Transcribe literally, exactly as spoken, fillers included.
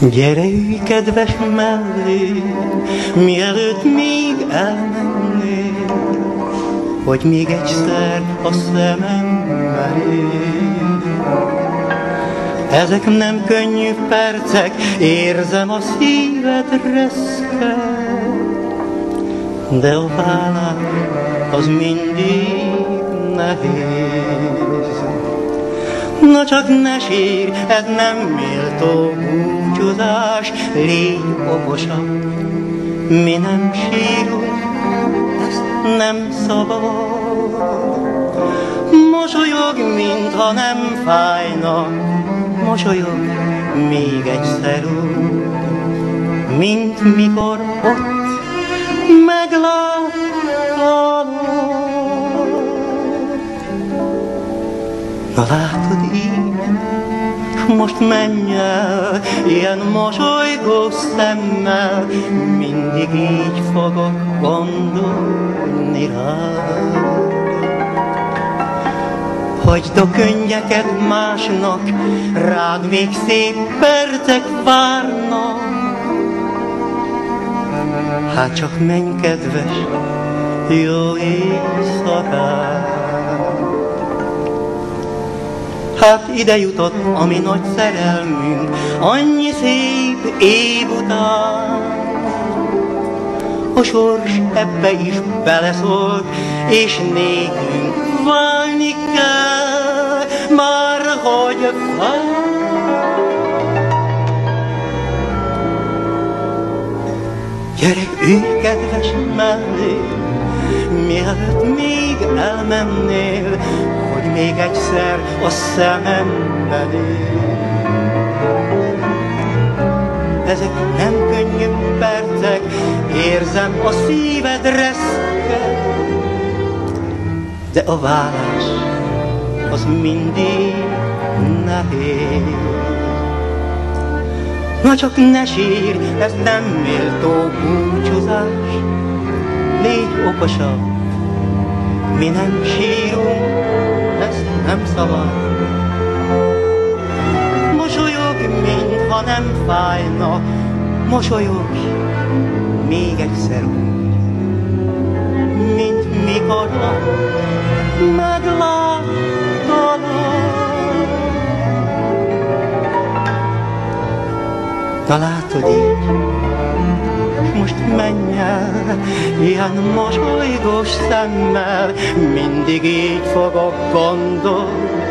Gyere, ülj, kedves mellé, mielőtt még elmennél, hogy még egyszer a szemem merén. Ezek nem könnyű percek, érzem a szíved reszket, de a vállás az mindig nehéz. Na csak ne sírj, ez nem méltó búcsúzás, légy okosabb, mi nem sírunk, ezt nem szabad. Mosolyog, mintha nem fájna, mosolyog még egyszer úgy, mint mikor ott megláttalak. Na látod így, most menj el, ilyen mosolygós szemmel, mindig így fogok gondolni rád. Hagyd a könnyeket másnak, rád még szép percek várnak. Hát csak menj, kedves, jó éjszakát. Hát ide jutott a mi nagy szerelmünk, annyi szép év után. A sors ebbe is beleszólt, és nékünk válni kell, már hogy fáj. Gyere, ülj, kedves mellé, mielőtt még elmennél, hogy még egyszer a szemembe nél. Ezek nem könnyű percek, érzem a szíved reszket, de a vállás az mindig nehéz. Na csak ne sírj, ez nem méltó búcsúzás, légy okosabb, mi nem sírunk, ezt nem szabad. Mosolyog, mintha nem fájna, mosolyog még egyszer úgy, mint mikor megláttalak. Na látod így, most menj el, ilyen mosolygós szemmel, mindig így fogok gondolni